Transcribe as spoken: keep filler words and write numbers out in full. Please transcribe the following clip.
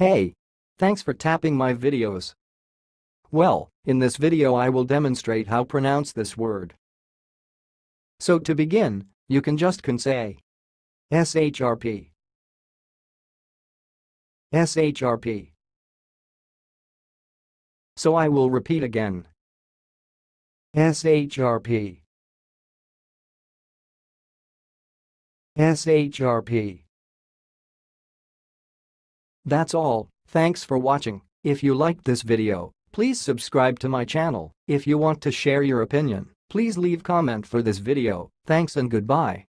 Hey! Thanks for tapping my videos. Well, in this video I will demonstrate how pronounce this word. So to begin, you can just can say Shrp. Shrp. So I will repeat again. Shrp. Shrp. That's all, thanks for watching. If you liked this video, please subscribe to my channel. If you want to share your opinion, please leave comment for this video. Thanks and goodbye.